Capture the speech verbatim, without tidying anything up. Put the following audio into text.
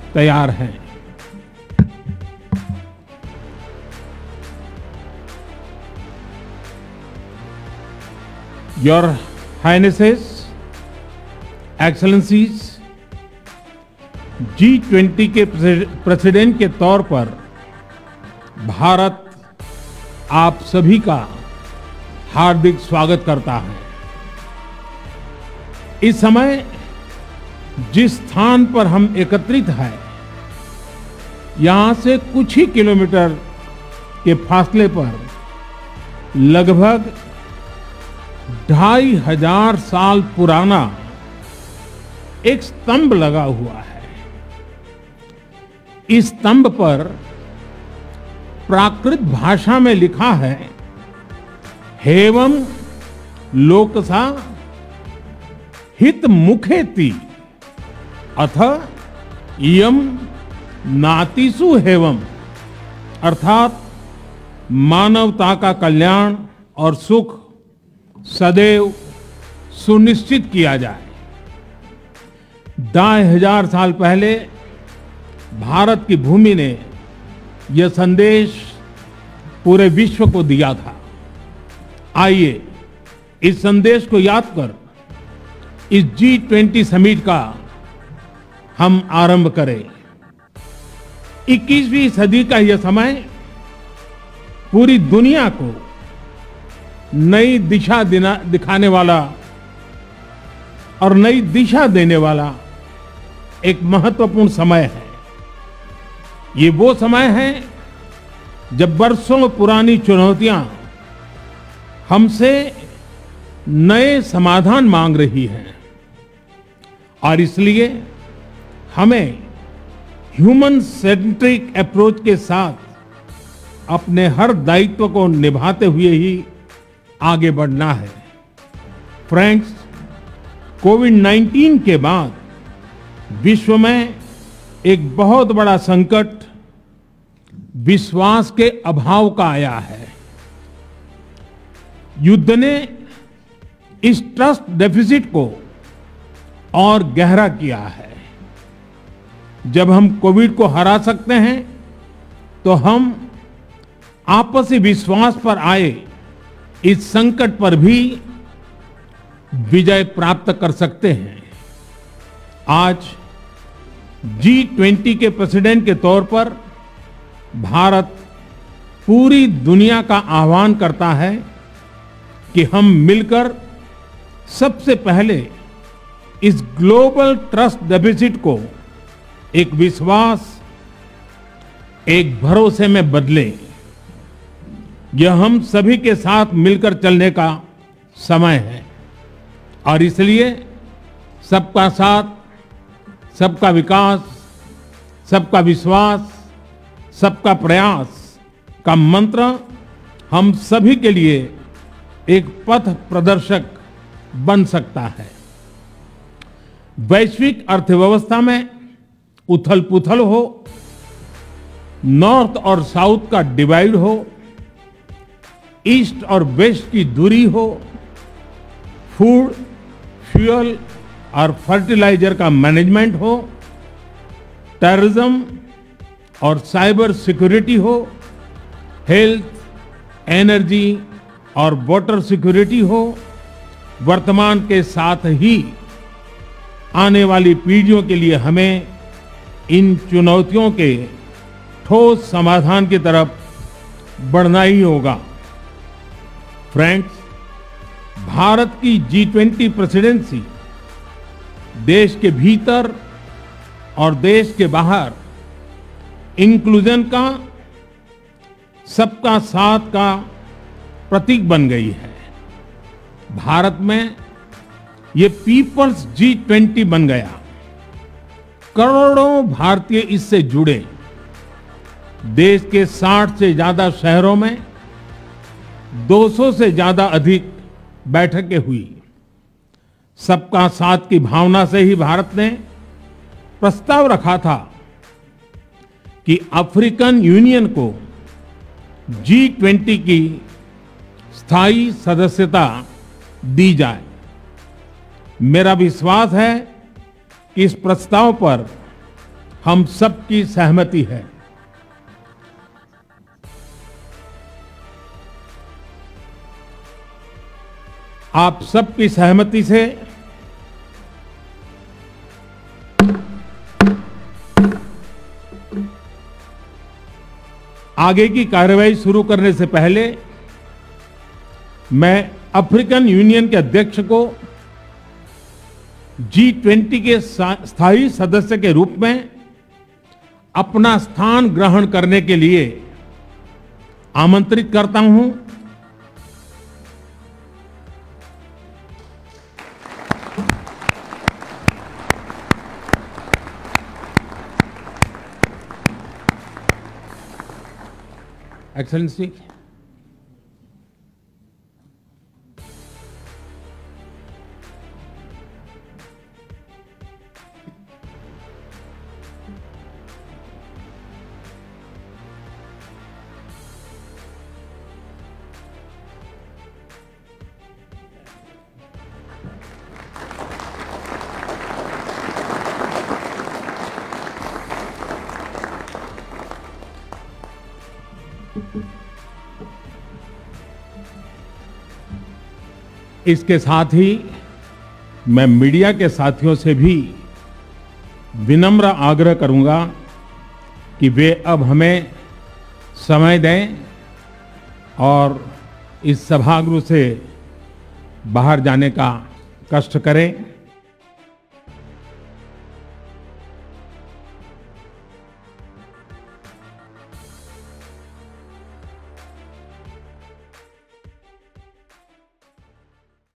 तैयार हैं। Your Highnesses, Excellencies, G twenty के प्रेसिडेंट के तौर पर भारत आप सभी का हार्दिक स्वागत करता है। इस समय जिस स्थान पर हम एकत्रित हैं, यहां से कुछ ही किलोमीटर के फासले पर लगभग ढाई हजार साल पुराना एक स्तंभ लगा हुआ है। इस स्तंभ पर प्राकृत भाषा में लिखा है, हेवम लोकसा हित मुखेति अथ इयम नातिसु हेवम, अर्थात मानवता का कल्याण और सुख सदैव सुनिश्चित किया जाए। ढाई हजार साल पहले भारत की भूमि ने यह संदेश पूरे विश्व को दिया था। आइए इस संदेश को याद कर इस जी ट्वेंटी समिट का हम आरंभ करें। इक्कीसवीं सदी का यह समय पूरी दुनिया को नई दिशा दिखाने वाला और नई दिशा देने वाला एक महत्वपूर्ण समय है। ये वो समय है जब वर्षों पुरानी चुनौतियां हमसे नए समाधान मांग रही हैं, और इसलिए हमें ह्यूमन सेंट्रिक अप्रोच के साथ अपने हर दायित्व को निभाते हुए ही आगे बढ़ना है। फ्रेंड्स, कोविड नाइन्टीन के बाद विश्व में एक बहुत बड़ा संकट विश्वास के अभाव का आया है। युद्ध ने इस ट्रस्ट डेफिसिट को और गहरा किया है। जब हम कोविड को हरा सकते हैं तो हम आपसी विश्वास पर आए इस संकट पर भी विजय प्राप्त कर सकते हैं। आज जी ट्वेंटी के प्रेसिडेंट के तौर पर भारत पूरी दुनिया का आह्वान करता है कि हम मिलकर सबसे पहले इस ग्लोबल ट्रस्ट डेफिसिट को एक विश्वास, एक भरोसे में बदलें। यह हम सभी के साथ मिलकर चलने का समय है, और इसलिए सबका साथ, सबका विकास, सबका विश्वास, सबका प्रयास का मंत्र हम सभी के लिए एक पथ प्रदर्शक बन सकता है। वैश्विक अर्थव्यवस्था में उथल-पुथल हो, नॉर्थ और साउथ का डिवाइड हो, ईस्ट और वेस्ट की दूरी हो, फूड, फ्यूल और फर्टिलाइजर का मैनेजमेंट हो, टेररिज्म और साइबर सिक्योरिटी हो, हेल्थ, एनर्जी और वाटर सिक्योरिटी हो, वर्तमान के साथ ही आने वाली पीढ़ियों के लिए हमें इन चुनौतियों के ठोस समाधान की तरफ बढ़ना ही होगा। फ्रेंड्स, भारत की जी ट्वेंटी प्रेसिडेंसी देश के भीतर और देश के बाहर इंक्लूजन का, सबका साथ का प्रतीक बन गई है। भारत में ये पीपल्स जी ट्वेंटी बन गया। करोड़ों भारतीय इससे जुड़े। देश के साठ से ज्यादा शहरों में दो सौ से ज्यादा अधिक बैठकें हुई। सबका साथ की भावना से ही भारत ने प्रस्ताव रखा था कि अफ्रीकन यूनियन को जी ट्वेंटी की स्थायी सदस्यता दी जाए। मेरा विश्वास है कि इस प्रस्ताव पर हम सबकी सहमति है। आप सबकी सहमति से आगे की कार्रवाई शुरू करने से पहले मैं अफ्रीकन यूनियन के अध्यक्ष को जी ट्वेंटी के स्थायी सदस्य के रूप में अपना स्थान ग्रहण करने के लिए आमंत्रित करता हूं। एक्सेलेंसी, इसके साथ ही मैं मीडिया के साथियों से भी विनम्र आग्रह करूंगा कि वे अब हमें समय दें और इस सभागृह से बाहर जाने का कष्ट करें।